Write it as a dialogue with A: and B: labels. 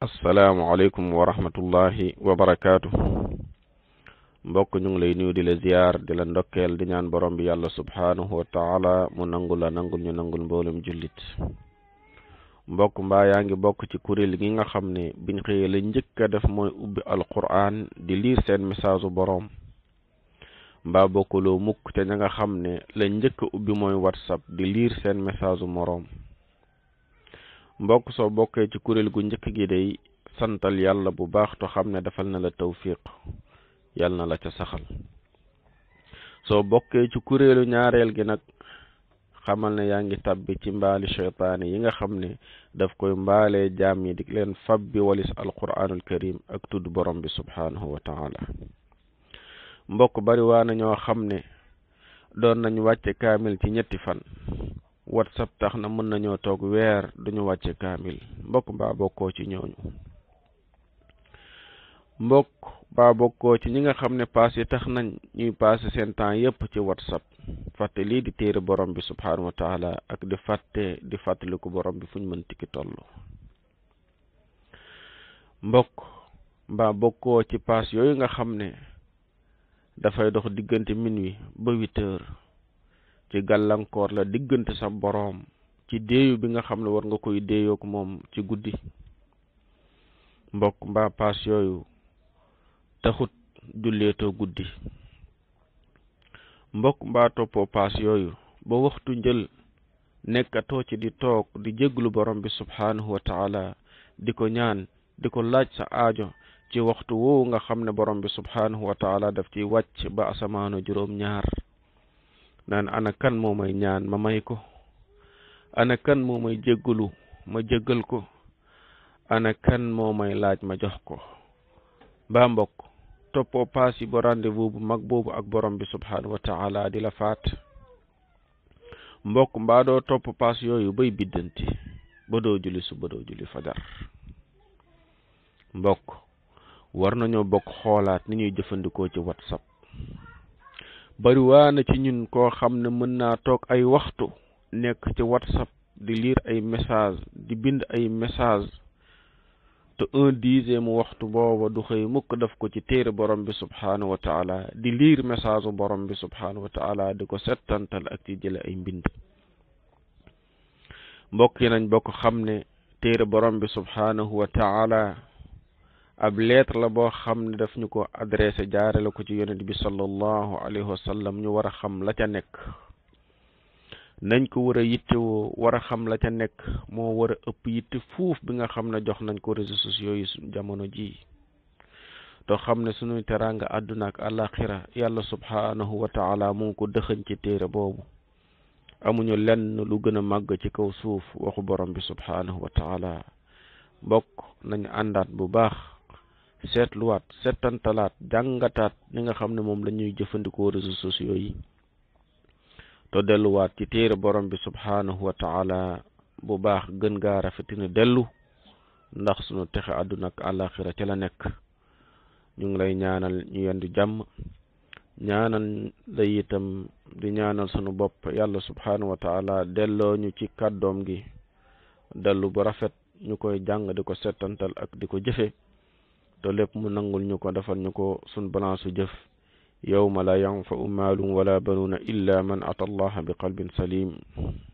A: assalaamu aleykum wa rahmatullahi wa barakaatu. mbokk ñu ngi lay nuyu di la ziyaar di la ndokkeel di ñaan borom bi yàlla subhaanahu wa taala mu nangul la nangul ñu nangul mboolem jullit. mbokk mbaa yaa ngi bokk ci kuréel gi nga xam ne biñ xëyee la njëkk a def mooy ubbi alquran di liir seen message borom. mbaa bokkuloo mukk te ña nga xam ne la njëkk a ubbi mooy whatsapp di liir seen message moroom. mbokk soo bokkee ci kuréel gu njëkk gi day santal yàlla bu baax to xam ne defal na la tawfiq yàlla na la ca saxal. soo bokkee ci kuréelu ñaareel gi nag xamal ne yaa ngi tabbi ci mbaali cheytaani yi nga xam ne daf koy mbaalee jaam yi di leen fabbi walis alquranul karim ak tudd borom bi subhanahu wa taala. mbokk bari waa na ñoo xam ne doon nañ wàcce kaamil ci ñetti fan whatsapp tax na mën nañoo toog weer duñu wàcce kaamil. mbokk mbaa bokkoo ci ñooñu. mbokk mbaa bokkoo ci ñi nga xam ne paas yi tax nañ ñuy passé seen temps yépp ci whatsapp fàtte lii di téere borom bi subhanahu wa taala ak di fàttaliku borom bi fu ñu mën tikki toll. mbokk mbaa bokkoo ci paas yooyu nga xam ne dafay dox diggante minuit ba 8 heures ci gàllankoor la diggante sa boroom ci déeyu bi nga xam ne war nga koy déeyook moom ci guddi. mbokk mbaa paas yooyu taxut julleetoo guddi. mbokk mbaa toppoo paas yooyu ba waxtu njël nekkatoo ci di toog di jégglu borom bi subhanahu wa taala di ko ñaan di ko laaj sa aajo ci waxtu woowu nga xam ne borom bi subhanahu wa taala daf ci wàcc ba asamaano juróom-ñaar naan ana kan moo may ñaan ma may ko, ana kan moo may jéggulu ma jéggal ko, ana kan moo may laaj ma jox ko. ba mbokk toppoo paas yi ba rendez-vous bu mag boobu ak borom bi subhanahu wa taala di la faat. mbokk mbaa doo topp paas yooyu bay biddanti ba doo julli suba doo julli fajar. mbokk war nañoo bokk xoolaat ni ñuy jëfandikoo ci whatsapp. bari waa na ci ñun koo xam ne mën naa toog ay waxtu nekk ci whatsapp di lire ay message di bind ay message te 1/10 waxtu booba du xëy mukk def ko ci téere borom bi subhanahu wa taala di lire message borom bi subhanahu wa taala di ko settantal ak ci jële ay mbind. mbokk yi nañ bokk xam ne téere borom bi subhanahu wa taala ab lettre la boo xam ne daf ñu ko adressé jaarale ko ci yonent bi sallallahu alayhi wa sallam. ñu war a xam la ca nekk nañ ko war a yittewoo war a xam la ca nekk moo war a ëpp yitte fuuf bi nga xam ne jox nañ ko réseaux sociaux yi suñu jamono ji to xam ne suñuy teraanga àdduna ak àllaaxira yàlla subhanahu wa taala mu ngi ko dëxëñ ci téere boobu. amuñu lenn lu gën a màgg ci kaw suuf waxu borom bi subhanahu wa taala. mbokk nañu àndaat bu baax seetluwaat settantalaat jàngataat ni nga xam ne moom la ñuy jëfandikoo réseaux sociaux yi to delluwaat ci téere borom bi subhanahu wa taala bu baax gën gaa rafetina dellu ndax sunu texe àdduna ak àllaaxira ca la nekk. ñu ngi lay ñaanal ñu yendu jàmm ñaanal la itam di ñaanal sunu bopp yàlla subhanahu wa taala delloo ñu ci kàddoom gi dellu bu rafet ñu koy jàng di ko settantal ak di ko jëfe te lépp mu nangul ñu ko defal ñu ko sun balance jëf yawma la yanfa'u maalun wala banuuna illa man ata allaha bi qalbin salim.